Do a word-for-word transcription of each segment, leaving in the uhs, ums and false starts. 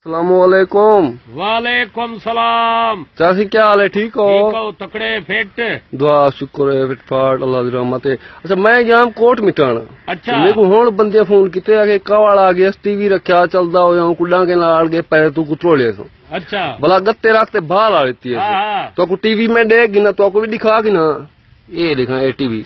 सलामुअलैकुम। वालेकुम सलाम। चाची क्या हाल है? ठीक हो? ठीक हो? तकड़े फिट? दुआ शुक्र है, फिट फाट अल्लाह दी रहमत है। अच्छा मैं गया कोट मिटान। अच्छा मेरे को हुण बंदे फोन किते आके कावड़ आ गया, टीवी रखा चलदा होया कुड़ा के नाल के पैर तू कुतरोले सो। अच्छा भला गत्ते रखते बाहर आ लेती है तो को टीवी में देख ना तो को भी दिखा कि ना ये देखा ये टीवी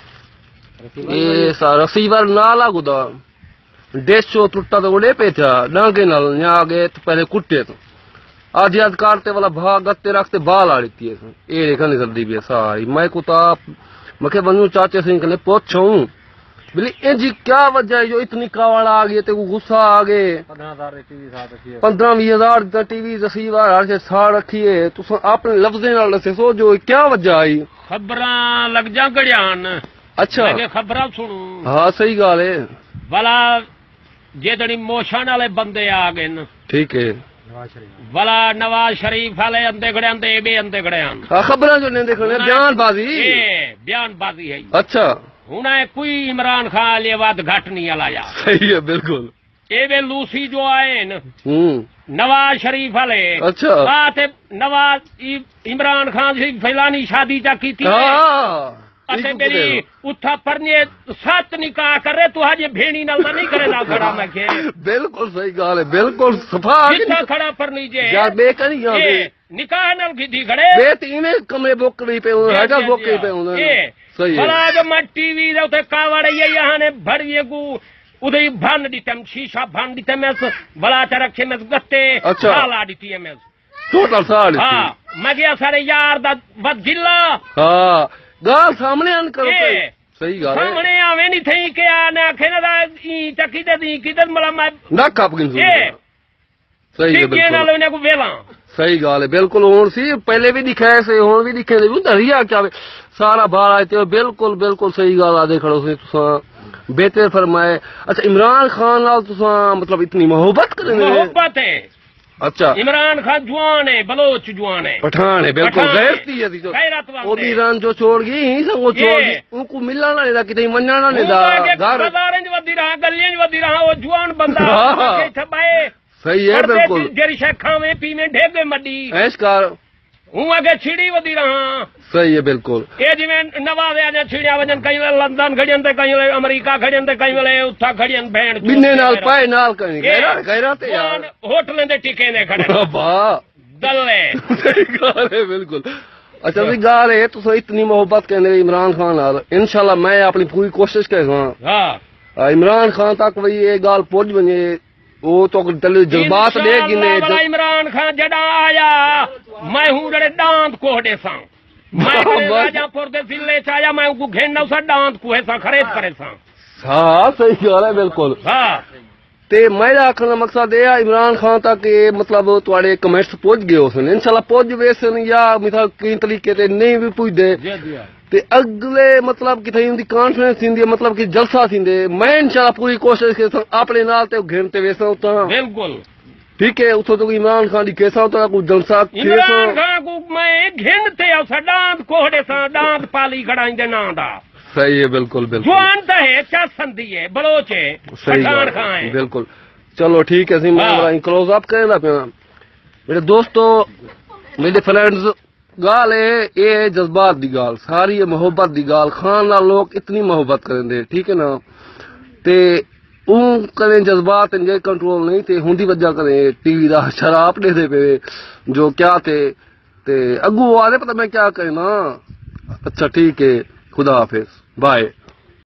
ये सारा रिसीवर ना लागुदा डेढ़ टुट्टा तो उड़े पे था डांगे नाल यहाँ आगे तो पहले कुट्टे तो आज याद काटते वाला भाग गत्ते रखते बाल आ लेती है ये देखा नहीं सकती भी सारी मैं को ताप मखे बनू चाचे सिंह कने पूछूं बोली ए जी क्या वजह है जो इतनी कावड़ आ गई तेको गुस्सा आ गए पंद्रह बीस हजार टीवी रिसीवर हर से साड़ रखी है तुम अपने लफ्जे नाल दसे सो जो क्या वजह आई खबरां लग जा गड़ियान। अच्छा खबरां सुनू। हाँ सही गल है भला जेदड़ी मोशन वाले बंदे आ गए न ठीक है भला नवाज शरीफ वाले अंदे गड़े अंदे बे अंदे गड़े खबर जो नहीं देखने बयानबाजी बयानबाजी है। अच्छा हूं कोई इमरान खान लिए वध घट नहीं हलाया। सही है बिल्कुल। ये वे लूसी जो आए न नवाज शरीफ वाले अच्छा बात नवाज इमरान खान से फैलानी शादी जा की थी असे मेरी उठा परने सत निकाह करे तू आज भेड़ी नाल नहीं करे ना खड़ा मैं के बिल्कुल सही गल है बिल्कुल सफा जितना खड़ा पर नीचे यार बे करी यहां पे निकाह नाल गिधी खड़े बे तीने कमरे बुक नहीं पे हटा बुक नहीं पे उन्होंने सही है भला जो मैं टीवी दे उते कावड़ ये यहां ने भड़िए को उदय भन दितम शीशा भन दितम मैं भला च रखे मैं गत्ते साला दिती है मैं टोटल साल हां मैं गया सारे यार दा बद गिल्ला हां गाल सामने आन करो सही गाल है सामने आवे नहीं थई के आने आखे ना ई चकी दे दी किधर मला मैं ना कप गिन सही है बिल्कुल नाल ने को वेला सही गाल है बिल्कुल। हुन सी पहले भी दिखाए से हुन भी दिखे दे दरिया क्या सारा बाहर आए थे बिल्कुल बिल्कुल सही गाल आदे खड़ो से तुसा बेहतर फरमाए। अच्छा इमरान खान नाल तुसा मतलब इतनी मोहब्बत करे मोहब्बत है। अच्छा इमरान खान जवान है बलोच जवान है पठान है बिल्कुल गैरती है जो वो भी ईरान जो छोड़ गई ही संगो छोड़ गई उनको मिलना नहीं था कितनी मनना नहीं था घर बाजारें जो वदी रहा गलियां जो वदी रहा वो जवान बंदा के छबाए सही है बिल्कुल जेरी शे खावे पीवे ढेगे मड्डी ऐश कर हूं आगे छिड़ी वदी रहा सही है बिल्कुल। ये जिवें नवाज आने छिड़िया वजन कई लंदन खड़ियन ते कई अमेरिका खड़ियन ते कई उठा खड़ियन भेड़ बिन्ने नाल पाए नाल कई गैरा गैरा ते यार होटलें दे टिके ने खड़े वाह दल्ले सही गाल है बिल्कुल। अच्छा भी गाल है तुस इतनी मोहब्बत करने इमरान खान नाल इंशाल्लाह मैं अपनी पूरी कोशिश करूंगा हां इमरान खान तक वही ये गाल पहुंच बने वो तो जज्बात दे गिने इमरान खान जड़ा आया मैं हूं जड़े दांत कोहडे सा मैं राजापुर दे जिले च आया मैं उनको घेरना सा दांत कुहे सा खरीद करे सा हां सही गल है बिल्कुल। हां ते मेरा आखने का मकसद है इमरान खान तक ये मतलब तुहाडे कमेंट्स पहुंच गए उसने इंशाल्लाह पहुंच वैसे या मिसाल कई तरीके ते नहीं भी पुछदे ते अगले मतलब कि थी उनकी कॉन्फ्रेंस थी मतलब कि जलसा थी मैं इंशाल्लाह पूरी कोशिश कर अपने नाल ते घेरते वैसा उता बिल्कुल ठीक है उतो तो इमरान खान दी कैसा होता को जलसा इमरान खान को मैं घेरते और सडांत कोहड़े सा दांत पाली खड़ाइंदे ना दा सही है बिल्कुल बिल्कुल जवान तो है क्या संधी है बलोच है पठान खान है बिल्कुल। चलो ठीक है मैं क्लोज अप करेला पे मेरे दोस्तों मेरे फ्रेंड्स गाल है ये जज्बात दी गाल सारी ये मोहब्बत दी गाल खान नाल लोग इतनी मोहब्बत करेंदे ठीक है ना ते ऊ करें जज्बात इनके कंट्रोल नहीं थे हुंदी वजह करें टीवी दा शराब दे दे पे जो क्या थे ते अगू आदे पता मैं क्या करना। अच्छा ठीक है खुदा हाफिज बाय।